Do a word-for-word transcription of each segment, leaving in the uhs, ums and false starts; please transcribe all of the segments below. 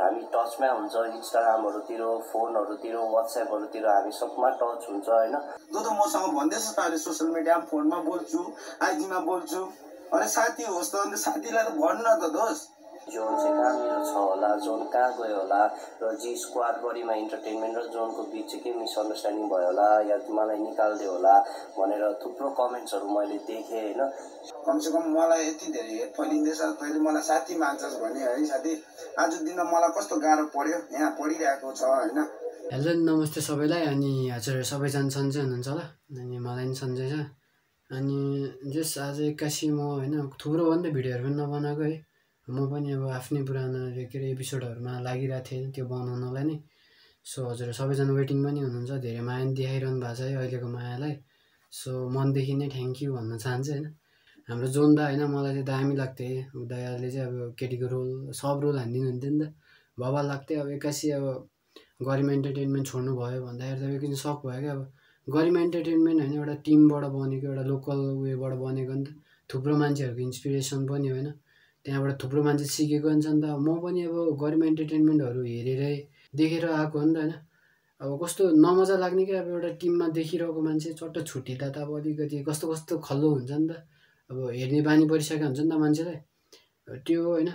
हामी टचमै हुन्छ, इन्स्टाग्रामहरूतिर, फोनहरूतिर, व्हाट्सएपहरूतिर हामी सबमा टच हुन्छ हैन। तँ त मसँग भन्दैछ त अहिले सोशल मिडियामा फोनमा बोल्छु, आइजीमा बोल्छु। अरे साथी होस् त अन्त साथीलाई त भन्नु न त दोस्त। जोन चाहिँ कहाँ मेरो छ होला, जोन कहाँ गयो होला, र जी स्क्वाड बडीमा इन्टरटेनमेन्ट र जोनको बिच चाहिँ के मिसअन्डरस्ट्यान्डिङ भयो होला, या मलाई निकाल्दियो होला भनेर थुप्रो कमेन्ट्सहरू मैले देखेँ हैन। कमसेकम मलाई यति धेरै हेट फैलिँदैछ, तैँले मलाई साथी मान्छस् भने है साथी। आज दिन मलाई कस्तो गाह्रो पर्यो, यहाँ पढिरहेको छ हैन। हेलो नमस्ते सबैलाई। अनि हजुर सबैजना सन्चै हुनुहुन्छ होला? अनि मलाई पनि सन्चै छ। अनि जस आज एक्कासी म होइन थुप्रो भन्दा भिडियोहरू पनि नबनाएको है, म पनि अब आफ्नै पुरानो के अरे एपिसोडहरूमा लागिरहेको थिएँ त्यो बनाउनलाई नै। सो हजुर सबैजना वेटिङ पनि हुनुहुन्छ, धेरै माया देखाइरहनु भएको छ है अहिलेको मायालाई। सो मनदेखि नै थ्याङ्क यू भन्न चाहन्छु होइन। हाम्रो जोन दा होइन मलाई चाहिँ दामी लाग्थ्यो, दायाले चाहिँ अब केटीको रोल सब रोल हानिदिनु हुन्थ्यो नि त, भवा लाग्थ्यो। अब एक्कासी अब गरिमा इन्टरटेनमेन्ट छोड्नु भयो भन्दाखेरि त एकछिन सक भयो क्या। अब गरिमा इन्टरटेनमेन्ट होइन एउटा टिमबाट बनेको, एउटा लोकल उयोबाट बनेको नि त, थुप्रो मान्छेहरूको इन्सपिरेसन पनि होइन, त्यहाँबाट थुप्रो मान्छे सिकेको हुन्छ नि त। म पनि अब गरिमा इन्टरटेनमेन्टहरू हेरेरै देखेर आएको हो नि त होइन। अब कस्तो नमजा लाग्ने क्या, अब एउटा टिममा देखिरहेको मान्छे चट्ट छुट्टिँदा त अब अलिकति कस्तो कस्तो खल्लो हुन्छ नि त, अब हेर्ने बानी परिसकेको हुन्छ नि त मान्छेलाई त्यो होइन।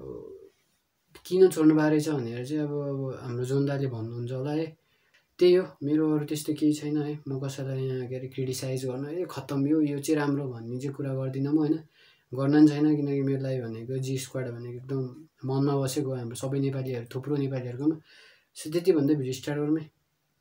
किन छोड्नु भएको रहेछ भनेर चाहिँ अब अब हाम्रो जोन दाले भन्नुहुन्छ होला है। त्यही हो, मेरो अरू त्यस्तो केही छैन है। म कसैलाई यहाँ के अरे क्रिटिसाइज गर्नु ए खत्तम यो यो चाहिँ राम्रो भन्ने चाहिँ कुरा गर्दिनँ म होइन, गर्न पनि छैन। किनकि मेरो लागि भनेको जी स्क्वाड भनेको एकदम मनमा बसेको हाम्रो सबै नेपालीहरू, थुप्रो नेपालीहरूकोमा। सो त्यति भन्दै भिडियो स्टार्ट गरौँ है।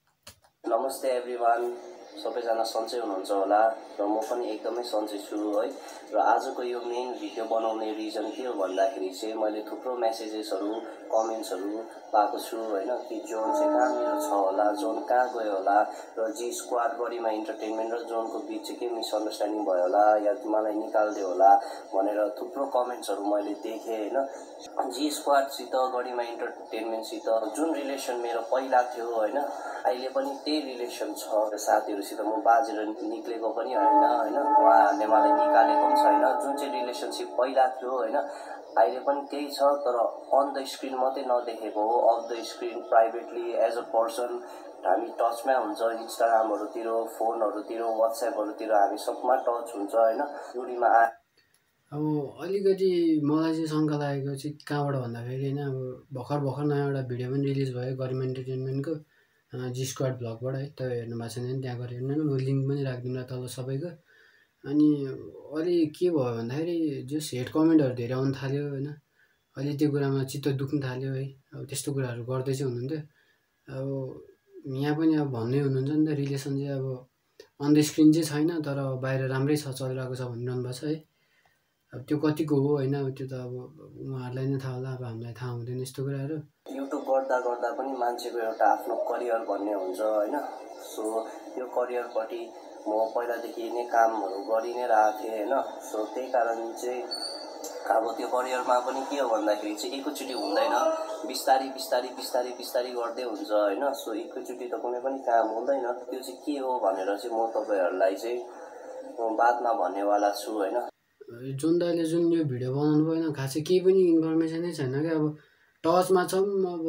नमस्ते एभ्रिवान, सबैजना सन्चै हुनुहुन्छ होला र म पनि एकदमै सन्चै छु है। र आजको यो मेन भिडियो बनाउने रिजन के हो भन्दाखेरि चाहिँ मैले थुप्रो मेसेजेसहरू कमेन्ट्सहरू पाएको छु होइन, कि जोन चाहिँ कहाँ मेरो छ होला, जोन कहाँ गयो होला, र जी स्क्वाड बडीमा इन्टरटेनमेन्ट र जोनको बिच चाहिँ के मिसअन्डरस्ट्यान्डिङ भयो होला, या मलाई निकाल्दियो होला भनेर थुप्रो कमेन्ट्सहरू मैले देखेँ होइन। जी स्क्वाडसित गरिमा इन्टरटेनमेन्टसित जुन रिलेसन मेरो पहिला थियो होइन, अहिले पनि त्यही रिलेसन छ। साथीहरूसित म बाजेर निक्लेको पनि होइन होइन, उहाँहरूले मलाई निकालेको पनि छैन। जुन चाहिँ रिलेसनसिप पहिला थियो होइन, अहिले पनि त्यही छ, तर अन द स्क्रिन मात्रै नदेखेको हो। Of the screen privately as a person हामी टचमै हुन्छ, इन्स्टाग्रामहरूतिर, फोनहरूतिर, व्हाट्सएपहरूतिर हामी सबमा टच हुन्छ होइन। युडीमा आ अब अलिकति मलाई चाहिँ शङ्का लागेको चाहिँ कहाँबाट भन्दाखेरि होइन, अब भर्खर भर्खर नयाँ एउटा भिडियो पनि रिलिज भयो गरिमा इन्टरटेनमेन्टको जी स्क्वाड भ्लगबाट है। त हेर्नु भएको छैन भने त्यहाँ गएर हेर्नु न, म लिङ्क पनि राखिदिनु ल तल सबैको। अनि अलि के भयो भन्दाखेरि जस हेड कमेन्टहरू धेरै आउनु थाल्यो होइन, अहिले त्यो कुरामा चित्त दुख्नु थाल्यो है। अब त्यस्तो कुराहरू गर्दै चाहिँ हुनुहुन्थ्यो। अब यहाँ पनि अब भन्दै हुनुहुन्छ नि त, रिलेसन चाहिँ अब अन द स्क्रिन चाहिँ छैन तर बाहिर राम्रै छ, चलिरहेको छ भनिरहनु भएको छ है। अब त्यो कतिको हो होइन, अब त्यो त अब उहाँहरूलाई नै थाहा होला, अब हामीलाई थाहा हुँदैन यस्तो कुराहरू। युट्युब गर्दा गर्दा पनि मान्छेको एउटा आफ्नो करियर भन्ने हुन्छ होइन। सो यो करियरपट्टि म पहिलादेखि नै कामहरू गरि नै रहेको थिएँ होइन। सो त्यही कारण चाहिँ अब त्यो करियरमा पनि के हो भन्दाखेरि चाहिँ एकैचोटि हुँदैन, बिस्तारी बिस्तारी बिस्तारी बिस्तारी गर्दै हुन्छ होइन। सो एकैचोटि त कुनै पनि काम हुँदैन। त्यो चाहिँ के हो भनेर चाहिँ म तपाईँहरूलाई चाहिँ बादमा भन्नेवाला छु होइन। जुन दाइले जुन यो भिडियो बनाउनु भएन, खासै केही पनि इन्फर्मेसनै छैन क्या। अब टचमा छौँ, अब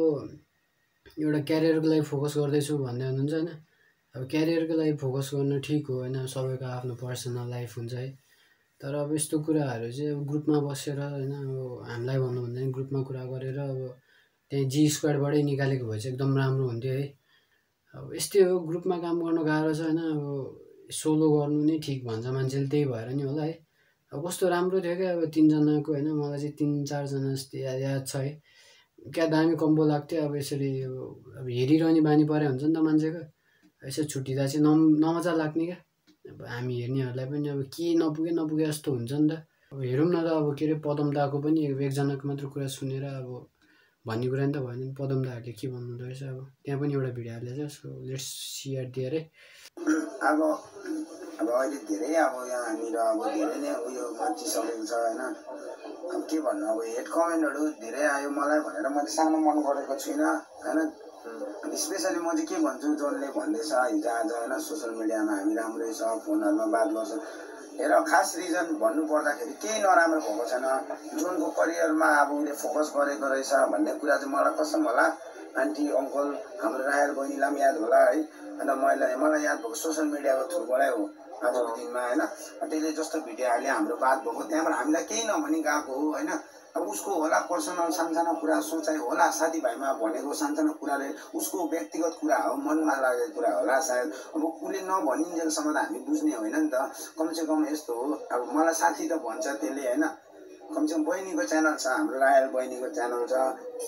एउटा क्यारियरको लागि फोकस गर्दैछु भन्दै हुनुहुन्छ होइन। अब क्यारियरको लागि फोकस गर्नु ठिक हो होइन, सबैको आफ्नो पर्सनल लाइफ हुन्छ है। तर अब यस्तो कुराहरू चाहिँ अब ग्रुपमा बसेर होइन, अब हामीलाई भन्नु भन्दैन ग्रुपमा कुरा गरेर अब त्यहाँ जी स्क्वाडबाटै निकालेको भए चाहिँ एकदम राम्रो हुन्थ्यो है। अब यस्तै हो, ग्रुपमा काम गर्नु गाह्रो छ होइन। अब सोलो गर्नु नै ठिक भन्छ मान्छेले, त्यही भएर नि होला है। अब कस्तो राम्रो थियो क्या, अब तिनजनाको होइन, मलाई चाहिँ तिन चारजना जस्तो याद याद छ है। क्या दामी कम्बो लाग्थ्यो। अब यसरी अब हेरिरहने बानी परे हुन्छ नि त मान्छेको, यसो छुट्टिँदा चाहिँ नम नमजा लाग्ने क्या। अब हामी हेर्नेहरूलाई पनि अब के नपुगे नपुगे जस्तो हुन्छ नि त। अब हेरौँ न त, अब के अरे पदम दाको पनि एकजनाको मात्र कुरा सुनेर अब भन्ने कुरा नि त भएन नि। पदम दाहरूले के भन्नुहुँदो रहेछ, अब त्यहाँ पनि एउटा भिडियो हालेछ। सो लेट्स सियर दिएर है। अब अब अहिले धेरै अब यहाँनिर अब धेरै नै उयो मचिसकेको छ होइन। अब के भन्नु, अब हेड कमेन्टहरू धेरै आयो मलाई भनेर मैले सानो मन गरेको छुइनँ होइन। अनि स्पेसली म चाहिँ के भन्छु, जोनले भन्दैछ हिजो आज होइन सोसियल मिडियामा हामी राम्रै छ, फोनहरूमा बात गर्छ, हेर खास रिजन भन्नु पर्दाखेरि केही नराम्रो भएको छैन, जोनको करियरमा अब उसले फोकस गरेको रहेछ भन्ने कुरा चाहिँ मलाई कसम होला आन्टी अङ्कल हाम्रो रायल बहिनीलाई पनि याद होला है। अन्त मैले मलाई याद भएको सोसियल मिडियाको थ्रुबाटै हो आजको दिनमा होइन। त्यसले जस्तो भिडियो हाल्यो हाम्रो बात भएको त्यहाँबाट हामीलाई केही नभनी गएको हो होइन। अब उसको होला पर्सनल सानसानो कुरा सोचाइ होला, साथीभाइमा भनेको सानसानो कुराले उसको व्यक्तिगत कुरा हो, मनमा लागेको कुरा होला सायद। अब उसले नभनिन्जेलसम्म त हामी बुझ्ने होइन नि त। कमसेकम यस्तो हो, अब मलाई साथी त भन्छ त्यसले होइन, कमसेकम बहिनीको च्यानल छ, हाम्रो रायल बहिनीको च्यानल छ,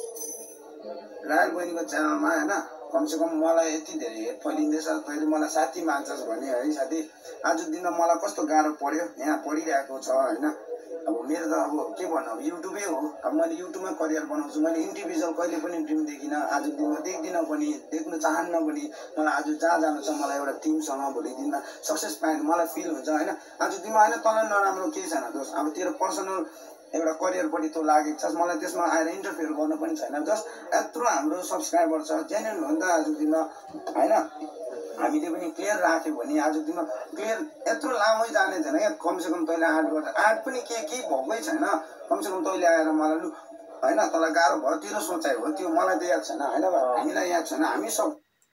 रायल बहिनीको च्यानलमा होइन कमसेकम मलाई यति धेरै हेट फैलिँदैछ, तैँले मलाई साथी मान्छस् भने है साथी। आजको दिनमा मलाई कस्तो गाह्रो पऱ्यो, यहाँ पढिरहेको छ होइन। अब मेरो त अब के भन्नु, अब युट्युबै हो। अब मैले युट्युबमा करियर बनाउँछु, मैले इन्डिभिजुअल कहिले पनि ड्रिम देखिनँ, आजको दिनमा देख्दिनँ पनि, देख्नु चाहन्न पनि। मलाई आज जहाँ जानु छ मलाई एउटा टिमसँग भोलिको दिनमा सक्सेस पाएँ मलाई फिल हुन्छ होइन। आजको दिनमा होइन तँलाई नराम्रो केही छैन दोस्त, अब तेरो पर्सनल एउटा करियरपट्टि तँ लागेको छस्, मलाई त्यसमा आएर इन्टरफेयर गर्नु पनि छैन। जस्ट यत्रो हाम्रो सब्सक्राइबर छ, जेन्युन हो नि त आजको दिनमा होइन। हामीले पनि क्लियर राख्यो भने आजको दिनमा क्लियर यत्रो लामै जाने छैन क्या। कमसेकम तैँले आर्ट गर्दा आर्ट पनि के केही भएकै छैन, कमसेकम तैँले आएर मलाई लु होइन तँलाई गाह्रो भयो तेरो सोचाइ हो त्यो, मलाई त याद छैन होइन, हामीलाई याद छैन, हामी सब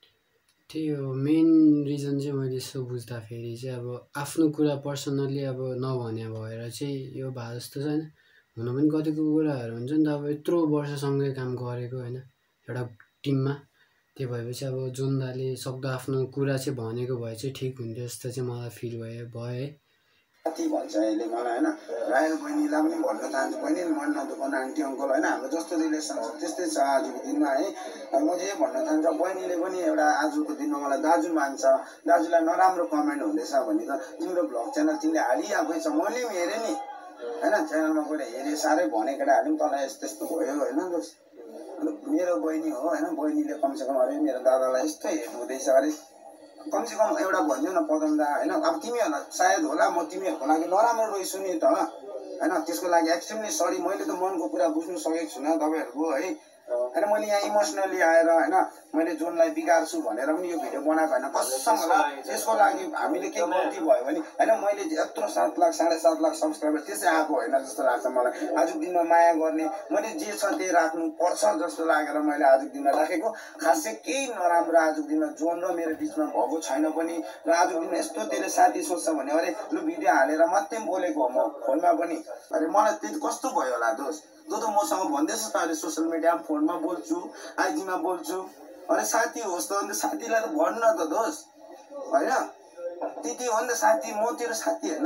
त्यही हो मेन रिजन चाहिँ। मैले यसो बुझ्दाखेरि चाहिँ अब आफ्नो कुरा पर्सनल्ली अब नभने भएर चाहिँ यो भए जस्तो छ होइन। हुन पनि कतिको कुराहरू हुन्छ नि त, अब यत्रो वर्षसँगै काम गरेको होइन एउटा टिममा, त्यो भएपछि अब जुन दाले सक्दो आफ्नो कुरा चाहिँ भनेको भए चाहिँ ठिक हुन्थ्यो जस्तो चाहिँ मलाई फिल भयो भयो है। साथी भन्छ यसले मलाई होइन। रायल बहिनीलाई पनि भन्न चाहन्छु, बहिनी मन नदुखाउनु आन्टी अङ्कल होइन, हाम्रो जस्तो रिलेसन छ त्यस्तै छ आजको दिनमा है। म चाहिँ भन्न चाहन्छु बहिनीले पनि एउटा आजको दिनमा मलाई दाजु मान्छ, दाजुलाई नराम्रो कमेन्ट हुँदैछ भने त तिम्रो भ्लग च्यानल तिमीले हालिआएकै छ, मैले पनि हेरेँ नि होइन, च्यानलमा गएर हेरेँ, साह्रै भने केटाहरू पनि तँलाई यस्तो यस्तो भयो होइन दोस्त। अन्त मेरो बहिनी हो होइन, बहिनीले कमसेकम अरे मेरो दादालाई यस्तो हेर्नु हुँदैछ अरे, कमसेकम एउटा भनिदिउ न पदम दा होइन। अब तिमी होला सायद होला म तिमीहरूको लागि नराम्रो रहेछु नि त होइन, त्यसको लागि एक्सट्रिमली सरी। मैले त मनको कुरा बुझ्नु सकेको छुइनँ तपाईँहरूको है होइन। मैले यहाँ इमोसनली आएर होइन मैले जोनलाई बिगार्छु भनेर पनि यो भिडियो बनाएको होइन, कसम होला। त्यसको लागि हामीले केही गल्ती भयो भने होइन, मैले यत्रो सात लाख साढे सात लाख सब्सक्राइबर त्यसै आएको होइन जस्तो लाग्छ मलाई। आजको दिनमा माया गर्ने मैले जे छ त्यही राख्नु पर्छ जस्तो लागेर मैले आजको दिनमा राखेको। खासै केही नराम्रो आजको दिनमा जोन र मेरो बिचमा भएको छैन पनि। र आजको दिनमा यस्तो त्यसले साथी सोच्छ भने अरे लु भिडियो हालेर मात्रै बोलेको हो म फोनमा पनि, अरे मलाई त्यो कस्तो भयो होला दोस्त। तँ त मसँग भन्दैछ त अहिले सोसियल मिडियामा फोनमा बोल्छु, आइजीमा बोल्छु, अरे साथी होस् त अन्त साथीलाई त भन्नु न त दोस्त होइन। त्यति हो नि त साथी, म तेरो साथी होइन,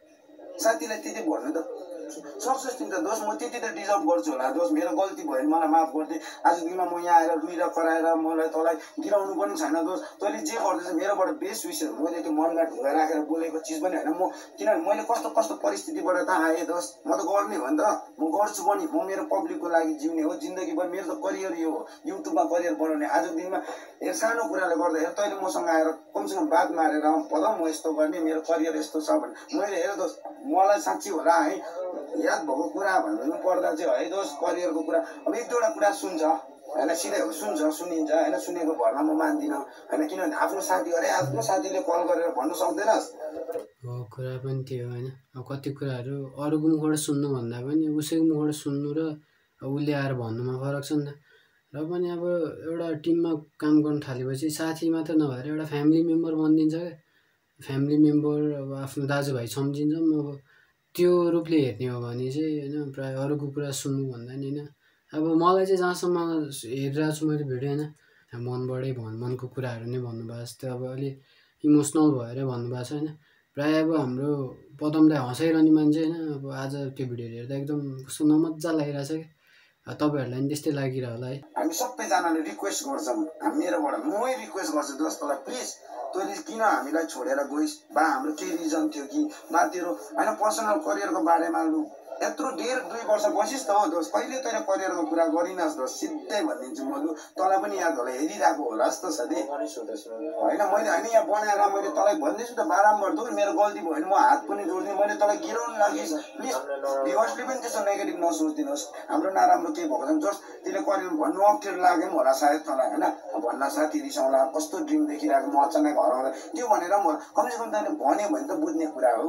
साथीलाई त्यति भन्नु त सक्सेस दिन्छ दोस्त। म त्यति त डिजर्भ गर्छु होला दोस्त, मेरो गल्ती भयो भने मलाई माफ गरिदिए। आजको दिनमा म यहाँ आएर रुइएर कराएर मलाई तँलाई गिराउनु पनि छैन दोस्त। तैँले जे गर्दैछ मेरोबाट बेस्ट विषय, मैले त्यो मनमा ढुङ्गा राखेर बोलेको चिज पनि होइन म, किनभने मैले कस्तो कस्तो परिस्थितिबाट त आएँ दोस्त। म त गर्ने हो नि त, म गर्छु पनि, म मेरो पब्लिकको लागि जिउने हो जिन्दगीभर। मेरो त करियर यो हो, युट्युबमा करियर बनाउने। आजको दिनमा हेर सानो कुराले गर्दा हेर तैँले मसँग आएर कमसेकम बात मारेर पद म यस्तो गर्ने मेरो करियर यस्तो छ भने मैले हेर दोस्त मलाई साँच्ची होला है याद भएको कुरा भन्नु पर्दा चाहिँ है दोस्त करियरको कुरा। अब एक दुईवटा कुरा सुन्छ होइन, सिधै हो सुन्छ सुनिन्छ होइन, सुनेको भरमा म मान्दिनँ होइन, किनभने आफ्नो साथी अरे आफ्नो साथीले कल गरेर भन्नु सक्दैनस् हो। कुरा पनि त्यो होइन, अब कति कुराहरू अरूको मुखबाट सुन्नुभन्दा पनि उसैको मुखबाट सुन्नु र उसले आएर भन्नुमा फरक छ नि त। र पनि अब एउटा टिममा काम गर्नु थालेपछि साथी मात्र नभएर एउटा फ्यामिली मेम्बर बनिदिन्छ क्या। फ्यामिली मेम्बर अब आफ्नो दाजुभाइ सम्झिन्छ। अब त्यो रूपले हेर्ने हो भने चाहिँ होइन प्रायः अरूको कुरा सुन्नुभन्दा नि होइन। अब मलाई चाहिँ जहाँसम्म हेरिरहेको छु मैले भिडियो होइन, मनबाटै भन् मनको कुराहरू नै भन्नुभएको जस्तो अब अलिक इमोसनल भएर भन्नुभएको छ होइन। प्रायः अब हाम्रो पदम दाइ हँसाइरहने मान्छे होइन, अब आज त्यो भिडियोहरू हेर्दा एकदम कस्तो नमजा लागिरहेछ क्या। तपाईँहरूलाई पनि त्यस्तै लागिरह होला है। हामी सबैजनाले रिक्वेस्ट गर्छौँ, मेरोबाट मै रिक्वेस्ट गर्छु दोस्तलाई प्लिज तैँले किन हामीलाई छोडेर गइस्, बा हाम्रो केही रिजन थियो कि बा तेरो होइन पर्सनल करियरको बारेमा लु यत्रो डेढ दुई वर्ष बसिस् त हो दोस्त, कहिले तैँले करियरको कुरा गरिनस् दोस्त, सिधै भनिदिन्छु म। लु तँलाई पनि याद होला, हेरिरहेको होला जस्तो छ नि होइन। मैले होइन यहाँ बनाएर मैले तँलाई भन्दैछु त बारम्बार दोस्त, मेरो गल्ती भयो भने म हात पनि जोड्दिनँ। मैले तँलाई गिराउनु लागि प्लिज भ्युवर्सले पनि त्यस्तो नेगेटिभ नसोचिदिनुहोस्, हाम्रो नराम्रो केही भएको छैन। जस्ट त्यसले करियर भन्नु अप्ठ्यारो लाग्यो पनि होला सायद तँलाई होइन, भन्न साथी रिसाउँला कस्तो ड्रिम देखिरहेको म अचानक हराउँदा त्यो भनेर म कमसेकम तैँले भन्यो भने त बुझ्ने कुरा हो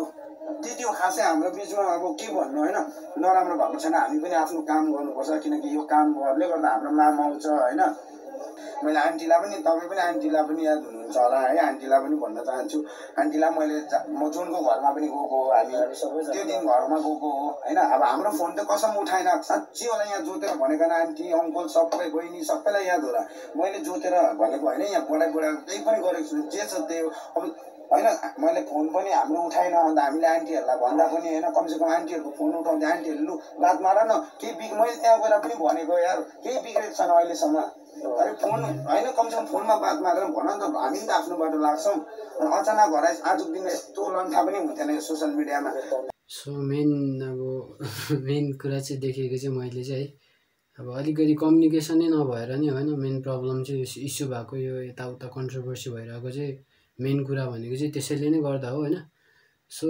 त्यति हो खासै हाम्रो बिचमा। अब के भन्नु होइन, नराम्रो भएको छैन, हामी पनि आफ्नो काम गर्नुपर्छ, किनकि यो कामहरूले गर्दा हाम्रो नाम आउँछ होइन। मैले आन्टीलाई पनि, तपाईँ पनि आन्टीलाई पनि याद हुनुहुन्छ होला है, आन्टीलाई पनि भन्न चाहन्छु, आन्टीलाई मैले म जुनको घरमा पनि गएको हो, हामी त्यो दिन घरमा गएको हो होइन। अब हाम्रो फोन त कसम उठाएन, साँच्ची होला यहाँ जोतेर भनेको आन्टी अङ्कल सबै बहिनी सबैलाई याद होला, मैले जोतेर भनेको होइन, यहाँ बढाइ बढाइ केही पनि गरेको छु, जे छ त्यही हो। अब होइन मैले फोन पनि हाम्रो उठाएन, अन्त हामीले आन्टीहरूलाई भन्दा पनि होइन, कमसेकम आन्टीहरूको फोन उठाउँदै आन्टीहरू लु बात मार न, केही बिग मैले त्यहाँ गएर पनि भनेको यार केही बिग्रेको छैन अहिलेसम्म, अरे फोन होइन कमसेकम फोनमा बात मारेर भन नि त, हामी नि त आफ्नो बाटो लाग्छौँ। अचानक हराइस आजको दिन यस्तो लन्ठा पनि हुन्थेन यो सोसियल मिडियामा। सो मेन अब मेन कुरा चाहिँ देखेको चाहिँ मैले चाहिँ है, अब अलिकति कम्युनिकेसनै नभएर नि होइन, मेन प्रब्लम चाहिँ इस्यु भएको यो यताउता कन्ट्रोभर्सी भइरहेको चाहिँ मेन कुरा भनेको चाहिँ त्यसैले नै गर्दा हो होइन। सो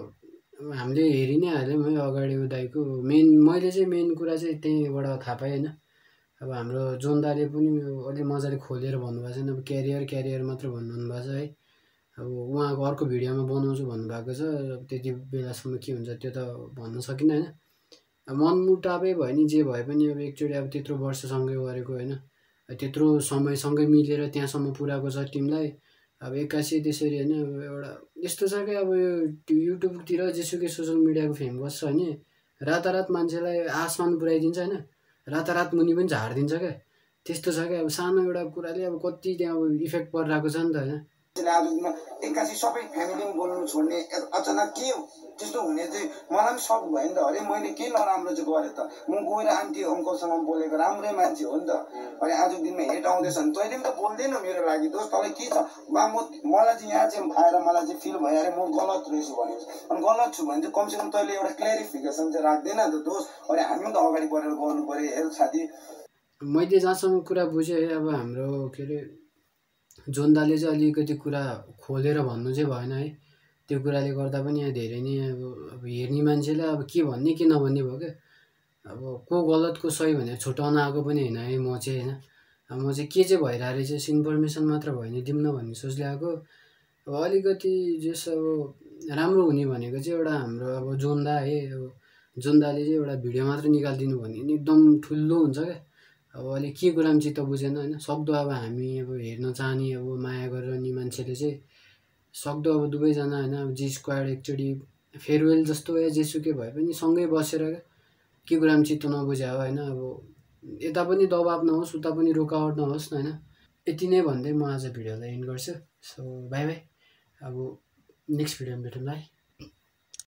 अब हामीले हेरि नै हाल्यौँ है अगाडि उदाइको मेन, मैले चाहिँ मेन कुरा चाहिँ त्यहीँबाट थाहा पाएँ होइन। अब हाम्रो जोन्दाले पनि अलिक मजाले खोलेर भन्नुभएको छैन, अब क्यारियर क्यारियर मात्र भन्नु भएको छ है। अब उहाँको अर्को भिडियोमा बनाउँछु भन्नुभएको छ, त्यति बेलासम्म के हुन्छ त्यो त भन्न सकिनँ होइन। अब मनमुटावै भयो नि जे भए पनि अब एकचोटि अब त्यत्रो वर्षसँगै गरेको होइन, त्यत्रो समयसँगै मिलेर त्यहाँसम्म पुऱ्याएको छ टिमलाई, अब एक्कासी त्यसरी होइन। एउटा यस्तो छ कि अब यो युट्युबतिर जेसुकै सोसियल मिडियाको फेम बस्छ होइन, रातारात मान्छेलाई आसमान पुऱ्याइदिन्छ होइन, रातारात मुनि पनि झारिदिन्छ क्या। त्यस्तो छ क्या, अब सानो एउटा कुराले अब कति त्यहाँ अब इफेक्ट परिरहेको छ नि त होइन। आजमा एक्कासी सबै फ्यामिली बोल्नु छोड्ने, अचानक के त्यस्तो हुने चाहिँ मलाई पनि सक भयो नि त। अरे मैले के नराम्रो चाहिँ गरेँ त, म गएर आन्टी अङ्कलसँग बोलेको राम्रै मान्छे हो नि त, अनि आजको दिनमा हेट आउँदैछ भने तैँले पनि त बोल्दैन मेरो लागि दोस्त, तँलाई के छ बा, म मलाई चाहिँ यहाँ चाहिँ आएर मलाई चाहिँ फिल भयो अरे म गलत रहेछु भने, अनि गलत छु भने चाहिँ कमसेकम तैँले एउटा क्ल्यारिफिकेसन चाहिँ राख्दैन त दोस्त। अनि हामी पनि त अगाडि बढेर गर्नु पऱ्यो। हेर साथी, मैले जहाँसम्म कुरा बुझेँ है, अब हाम्रो के अरे जोन्दाले चाहिँ अलिकति कुरा खोलेर भन्नु चाहिँ भएन है, त्यो कुराले गर्दा पनि यहाँ धेरै नै अब अब हेर्ने मान्छेलाई अब के भन्ने के नभन्ने भयो क्या। अब को गलत को सही भनेर छुट्याउन आएको पनि होइन है म चाहिँ होइन। अब म चाहिँ के चाहिँ भइरहेको रहेछ इन्फर्मेसन मात्र भयो भने दिउँ न भन्ने सोचले आएको। अब अलिकति जस अब राम्रो हुने भनेको चाहिँ एउटा हाम्रो अब जोन्दा है, अब जोन्दाले चाहिँ एउटा भिडियो मात्र निकालिदिनु भन्ने एकदम ठुलो हुन्छ क्या। अब अहिले के कुरामा चित्त बुझेन होइन, सक्दो अब हामी अब हेर्न चाहने अब माया गर्ने मान्छेले चाहिँ सक्दो अब दुवैजना होइन, अब जी स्क्वाड एकचोटि फेयरवेल जस्तो या जेसुकै भए पनि सँगै बसेर के कुरामा चित्त नबुझ्या हो होइन। अब यता पनि दबाब नहोस् उता पनि रोकावट नहोस् न होइन। यति नै भन्दै म आज भिडियोलाई एन्ड गर्छु। सो बाई बाई, अब नेक्स्ट भिडियोमा भेटौँला है।